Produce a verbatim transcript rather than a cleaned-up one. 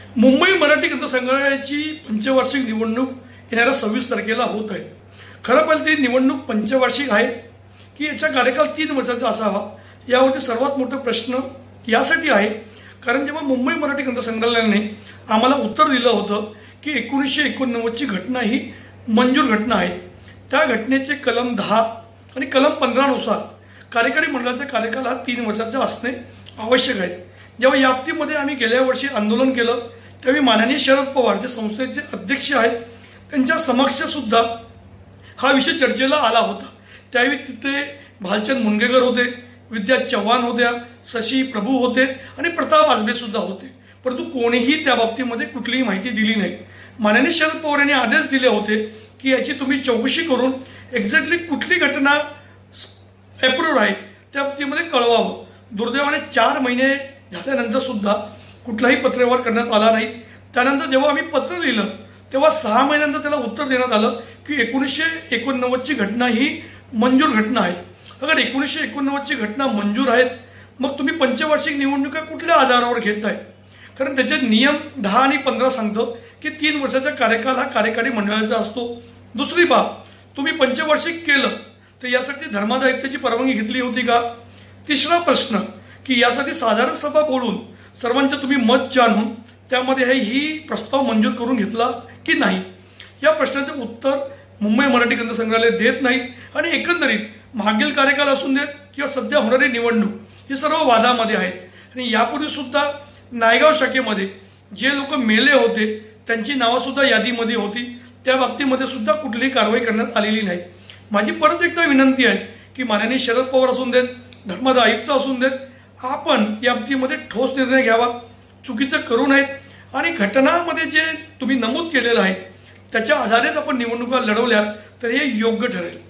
मुंबई मराठी ग्रंथसंग्रहालयाची पंचवार्षिक निवडणूक येणाऱ्या सव्वीस तारखेला होत आहे। खरं पाहिलं ती निवडणूक पंचवार्षिक आहे की याचा कार्यकाल तीन वर्षाचा असावा, यावरती सर्वात मोठा प्रश्न यासाठी आहे कारण जेव्हा मुंबई मराठी ग्रंथसंग्रहालयाने आम्हाला उत्तर दिलं होतं की एकोणीसशे एकोणनव्वदची घटना ही मंजूर घटना आहे, त्या घटनेचे कलम दहा आणि कलम पंधरा नुसार कार्यकारी मंडळाचा कार्यकाल हा तीन वर्षाचा असणे आवश्यक आहे। जेव्हा या बाबतीमध्ये आम्ही गेल्या वर्षी आंदोलन केलं त्यावेळी माननीय शरद पवार जे संस्थेचे अध्यक्ष आहेत त्यांच्या समक्ष सुद्धा हा विषय चर्चेला आला होता। त्यावेळी तिथे भालचंद मुनगेकर होते, विद्या चव्हाण होत्या, शशी प्रभू होते आणि प्रताप आजबे सुद्धा होते, परंतु कोणीही त्या बाबतीमध्ये कुठलीही माहिती दिली नाही। माननीय शरद पवार यांनी आदेश दिले होते की याची तुम्ही चौकशी करून एक्झॅक्टली कुठली घटना अप्रूव्ह आहे त्या बाबतीमध्ये कळवावं। दुर्दैवाने चार महिने झाल्यानंतर सुद्धा कुठलाही पत्रव्यवहार करण्यात आला नाही। त्यानंतर जेव्हा आम्ही पत्र लिहिलं तेव्हा सहा महिन्यानंतर त्याला उत्तर देण्यात आलं की एकोणीसशे एकोणनव्वदची घटना ही मंजूर घटना आहे। अगर एकोणीसशे एकोणनव्वदची घटना मंजूर आहेत मग तुम्ही पंचवार्षिक निवडणुका कुठल्या आधारावर घेताय? कारण त्याचे नियम दहा आणि पंधरा सांगतो की तीन वर्षाचा कार्यकाल हा कार्यकारी मंडळाचा असतो। दुसरी बाब, तुम्ही पंचवार्षिक केलं तर यासाठी धर्मादायित्वाची परवानगी घेतली होती का? तिसरा प्रश्न की यासाठी साधारण सभा बोलून सर्वांचं तुम्ही मत जाणून त्यामध्ये ही प्रस्ताव मंजूर करून घेतला की नाही? या प्रश्नाचे उत्तर मुंबई मराठी ग्रंथसंग्रहालय देत नाहीत आणि एकंदरीत मागील कार्यकाल असून देत किंवा सध्या होणारी निवडणूक ही सर्व वादामध्ये आहेत। आणि यापूर्वी सुद्धा नायगाव शाखेमध्ये जे लोक मेले होते त्यांची नावं सुद्धा यादीमध्ये होती, त्या बाबतीमध्ये सुद्धा कुठलीही कारवाई करण्यात आलेली नाही। माझी परत एकदा विनंती आहे की माननीय शरद पवार असून देत, धर्मादाय आयुक्त असून देत, आपण या बाबतीमध्ये ठोस निर्णय घ्यावा, चुकीचं करू नयेत आणि घटनांमध्ये जे तुम्ही नमूद केलेलं आहे त्याच्या आधारेच आपण निवडणुका लढवल्या तर हे योग्य ठरेल।